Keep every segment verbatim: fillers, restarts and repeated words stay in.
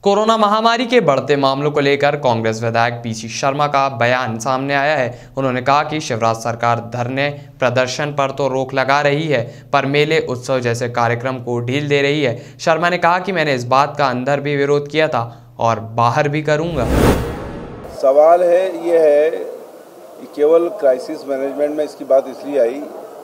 Corona महामारी के बढ़ते मामलों को लेकर कांग्रेस विधायक पीसी शर्मा का बयान सामने आया है। उन्होंने कहा कि शिवराज सरकार धरने प्रदर्शन पर तो रोक लगा रही है, पर मेले उत्सव जैसे कार्यक्रम को ढील दे रही है। शर्मा ने कहा कि मैंने इस बात का अंदर भी विरोध किया था और बाहर भी करूंगा। सवाल है ये है कि केवल क्राइसिस मैनेजमेंट में इसकी बात इसलिए आई,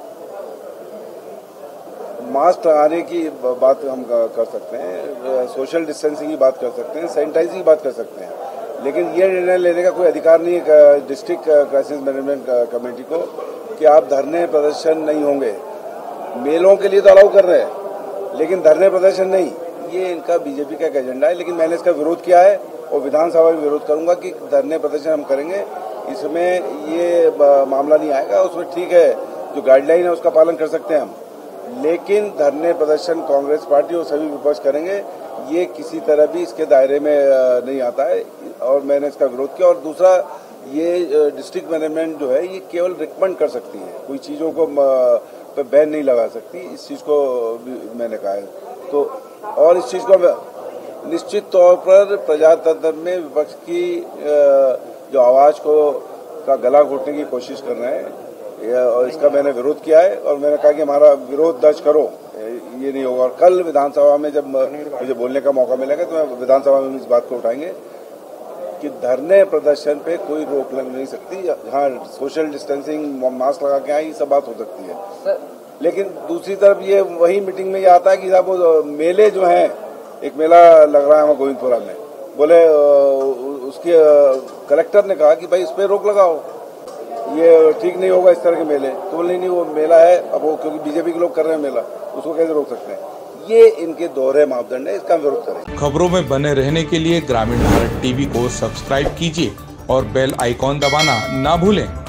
मास्क लगाने की बात हम कर सकते हैं, सोशल डिस्टेंसिंग की बात कर सकते हैं, सैनिटाइजिंग की बात कर सकते हैं, लेकिन ये निर्णय लेने का कोई अधिकार नहीं है डिस्ट्रिक्ट क्राइसिस मैनेजमेंट कमेटी को कि आप धरने प्रदर्शन नहीं होंगे। मेलों के लिए तो अलाउ कर रहे हैं, लेकिन धरने प्रदर्शन नहीं। ये इनका बीजेपी का एक एजेंडा है, लेकिन मैंने इसका विरोध किया है और विधानसभा में विरोध करूंगा कि धरने प्रदर्शन हम करेंगे। इसमें ये मामला नहीं आएगा। उसमें ठीक है, जो गाइडलाइन है उसका पालन कर सकते हैं हम, लेकिन धरने प्रदर्शन कांग्रेस पार्टी और सभी विपक्ष करेंगे, ये किसी तरह भी इसके दायरे में नहीं आता है और मैंने इसका विरोध किया। और दूसरा, ये डिस्ट्रिक्ट मैनेजमेंट जो है ये केवल रिकमेंड कर सकती है, कोई चीज़ों को पे बैन नहीं लगा सकती। इस चीज़ को भी मैंने कहा है। तो और इस चीज़ को निश्चित तौर पर प्रजातंत्र में विपक्ष की जो आवाज़ को का गला घोटने की कोशिश कर रहे हैं, और इसका मैंने विरोध किया है और मैंने कहा कि हमारा विरोध दर्ज करो, ये नहीं होगा। और कल विधानसभा में जब मुझे बोलने का मौका मिलेगा तो मैं विधानसभा में इस बात को उठाएंगे कि धरने प्रदर्शन पे कोई रोक लग नहीं सकती। हाँ, सोशल डिस्टेंसिंग, मास्क लगा के आए, ये सब बात हो सकती है, लेकिन दूसरी तरफ ये वही मीटिंग में ये आता है कि साहब वो मेले जो हैं, एक मेला लग रहा है वहाँ गोविंदपुरा में, बोले उसके कलेक्टर ने कहा कि भाई इस पर रोक लगाओ, ये ठीक नहीं होगा इस तरह के मेले। तो बोले नहीं, वो मेला है, अब वो क्योंकि बीजेपी के लोग कर रहे हैं मेला, उसको कैसे रोक सकते हैं। ये इनके दोहरे मापदंड है, इसका विरोध करें। खबरों में बने रहने के लिए ग्रामीण भारत टीवी को सब्सक्राइब कीजिए और बेल आइकॉन दबाना ना भूलें।